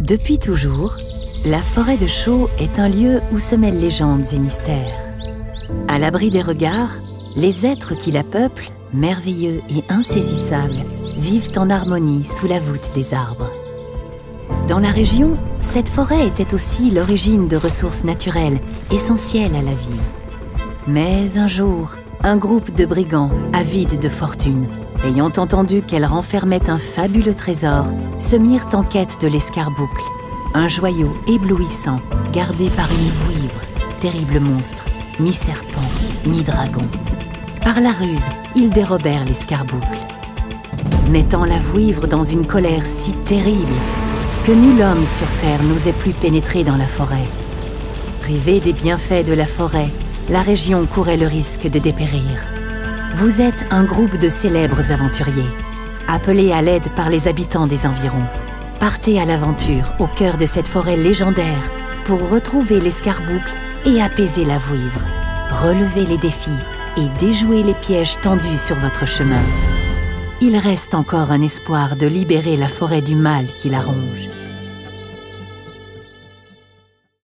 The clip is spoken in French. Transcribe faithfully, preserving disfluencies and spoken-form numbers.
Depuis toujours, la forêt de Chaux est un lieu où se mêlent légendes et mystères. À l'abri des regards, les êtres qui la peuplent, merveilleux et insaisissables, vivent en harmonie sous la voûte des arbres. Dans la région, cette forêt était aussi l'origine de ressources naturelles essentielles à la vie. Mais un jour, un groupe de brigands, avides de fortune, ayant entendu qu'elle renfermait un fabuleux trésor, se mirent en quête de l'escarboucle, un joyau éblouissant gardé par une vouivre, terrible monstre, mi-serpent, mi-dragon. Par la ruse, ils dérobèrent l'escarboucle, mettant la vouivre dans une colère si terrible que nul homme sur terre n'osait plus pénétrer dans la forêt. Privée des bienfaits de la forêt, la région courait le risque de dépérir. Vous êtes un groupe de célèbres aventuriers, appelés à l'aide par les habitants des environs. Partez à l'aventure au cœur de cette forêt légendaire pour retrouver l'escarboucle et apaiser la vouivre, relever les défis et déjouer les pièges tendus sur votre chemin. Il reste encore un espoir de libérer la forêt du mal qui la ronge.